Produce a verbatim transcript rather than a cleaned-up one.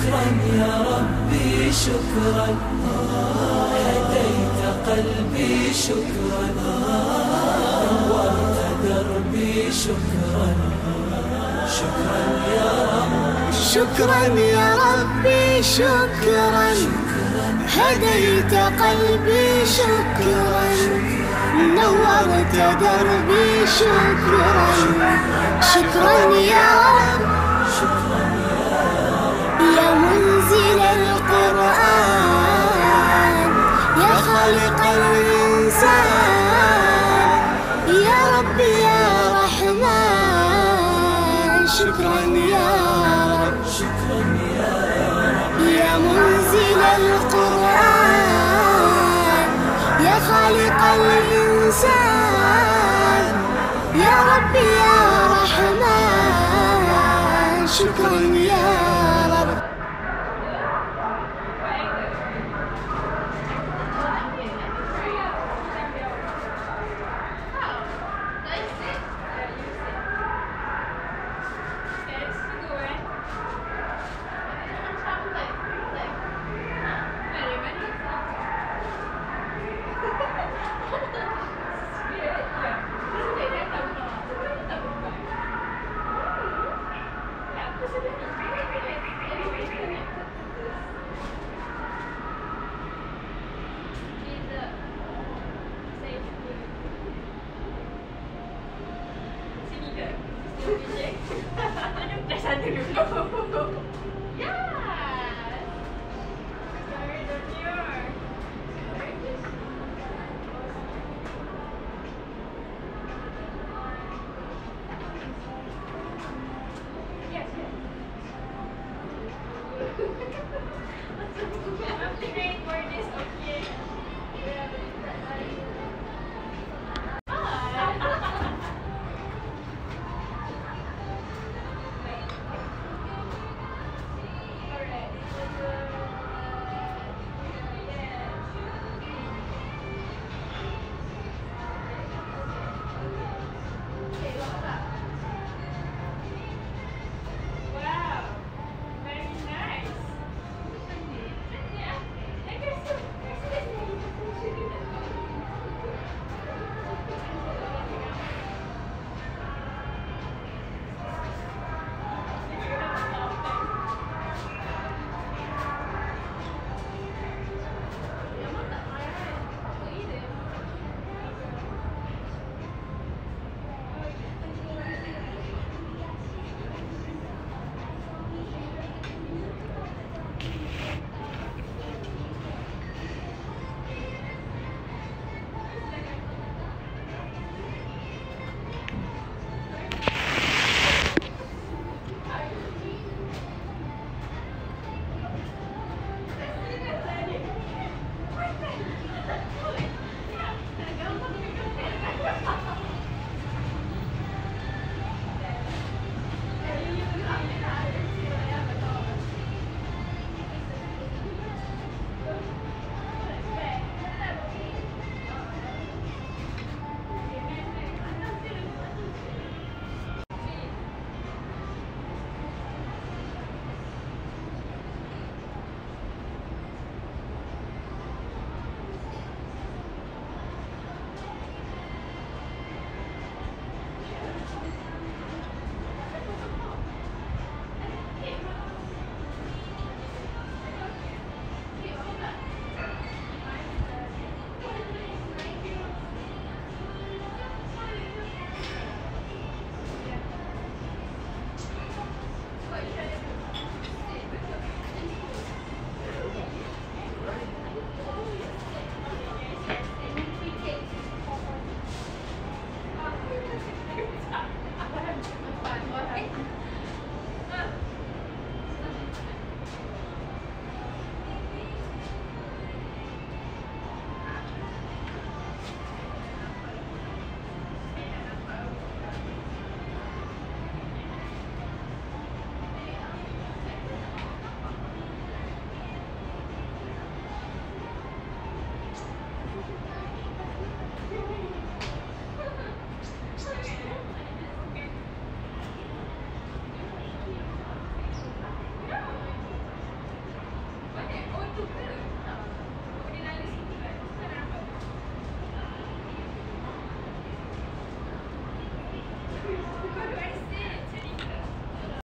شكرا يا ربي شكرا، هديت قلبي شكرا، نورت دربي شكرا. شكرا يا رب، شكرا يا ربي شكرا، هديت قلبي شكرا، نورت دربي شكرا. شكرا يا رب، يا منزل القرآن، يا خالق الإنسان، يا ربي يا رحمن. شكرا يا رب، يا منزل القرآن، يا خالق الإنسان، يا ربي يا رحمن. شكرا يا رب. What's the grade for this? Okay.